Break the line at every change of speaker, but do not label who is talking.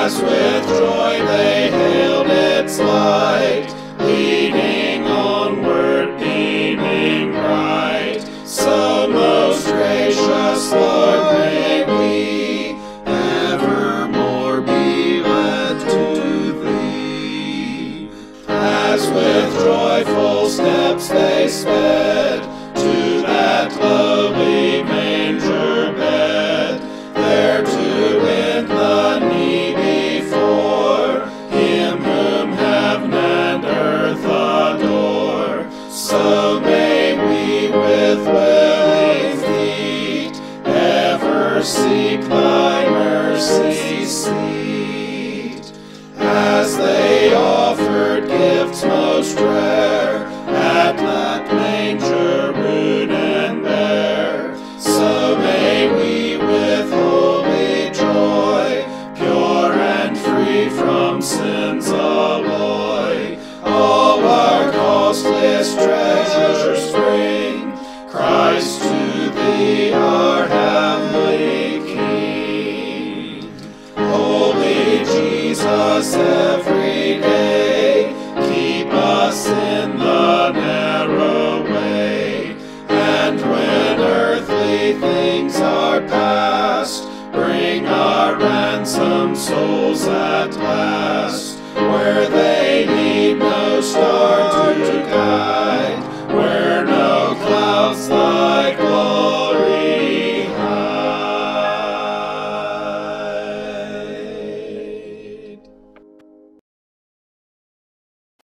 as with joy they hailed its light, leading onward, beaming bright. So most gracious Lord, may we evermore be led to Thee. As with joyful steps they sped to that lowly manger bed, there to bend the knee before Him whom heaven and earth adore. So may we with willing feet ever seek Thy mercy seat. As they offered gifts most rare at that manger rude and bare, so may we with holy joy, pure and free from sin's alloy, all our costliest treasures bring Christ to Thee, our heavenly King. Holy Jesus, every day keep us in the narrow way, and when earthly things are past, bring our ransomed souls at last, where they need no star to guide.